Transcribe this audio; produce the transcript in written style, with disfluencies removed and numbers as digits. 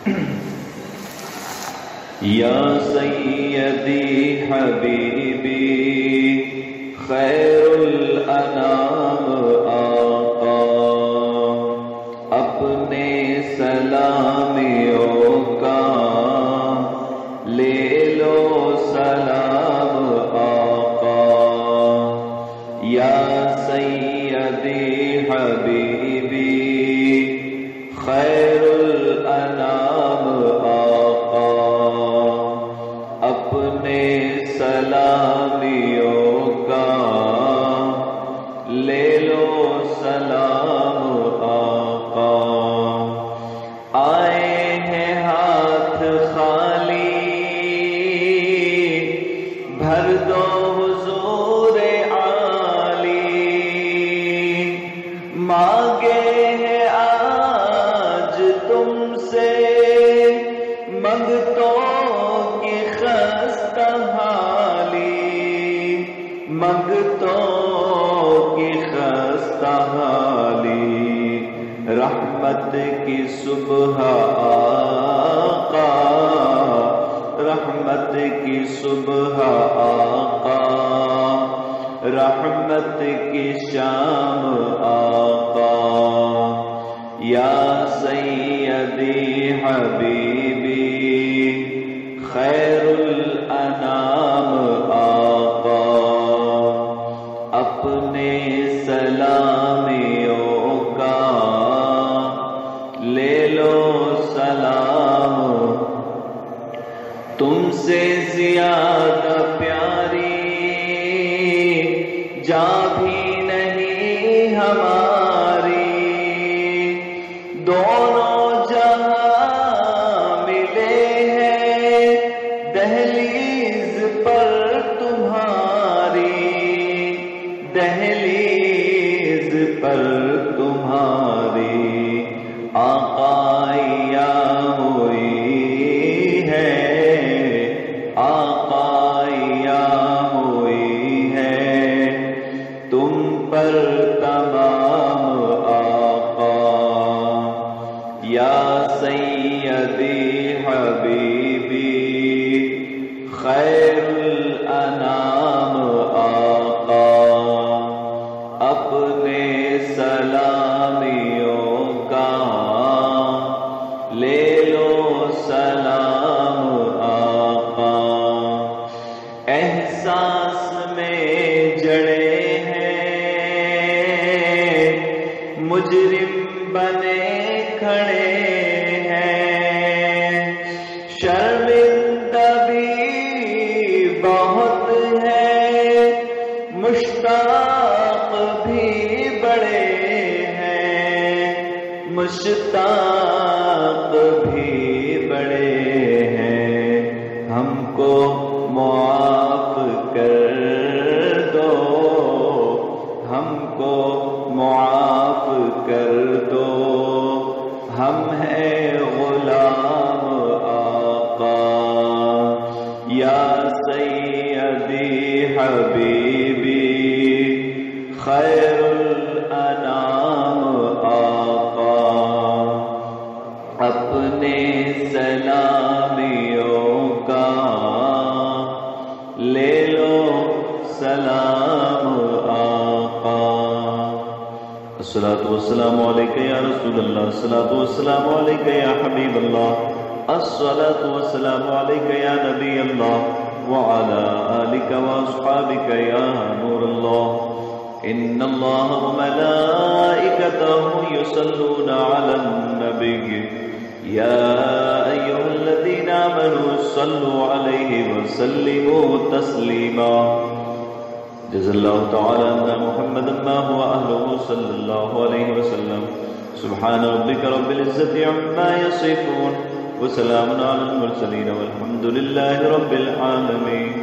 یا سیدی حبیبی خیر الانام آقا، اپنے سلامیوں کا لے لو سلام آقا۔ یا سیدی حبیبی خیر الانام آقا، اپنے سلامیوں کا لے لو سلام آقا۔ آئے ہیں ہاتھ خالی، بھر دو حضور عالی، مانگے ہیں آج تم سے منگتوں کی خستہ حالی، منگتوں کی خستہ حالی۔ رحمت کی صبح آقا، رحمت کی صبح آقا، رحمت کی شام آقا۔ یا سیدی حبیبی خیر الانام آقا، اپنے سلامیوں کا لے لو سلام۔ تم سے زیادہ پیاری جاں بھی نہیں ہماری، دونوں جہاں ملے ہیں دہلیز پر تمہاری، دہلیز پر تمہاری۔ آقائیا ہوئی ہے، آقائیا ہوئی ہے تم پر تمام آقا۔ یا سیدی حبیبی خیر الانام آقا، اپنے سلامیوں کا لے لو سلام آقا۔ احساس میں جڑے ہیں مجرم بنے کھڑے ہیں، شرمندہ بھی بہت ہے، مشتاق بھی بڑے ہیں، مشتاق بھی بڑے ہیں۔ ہم کو معاف کر دو، ہم کو معاف کر دو، ہم ہیں غلام آقا۔ یا سیدی حبیبی خیر الانام آقا، اپنے سلامیوں کا لے لو سلام آقا۔ الصلاۃ والسلام علیک یا رسول اللہ، الصلاۃ والسلام علیک یا حبیب اللہ، الصلاۃ والسلام علیک یا نبی اللہ، وعلی آلک واصحابک یا نور اللہ۔ ان اللہ وملائکتہ یصلون علی النبی یا ایھا الذین آمنوا صلوا علیہ وسلموا تسلیما۔ جزا اللہ تعالی عنا محمد ما هو اہلہ صلی اللہ علیہ وسلم۔ سبحان ربک رب العزة عما یصفون، وسلام علی المرسلین والحمد للہ رب العالمین۔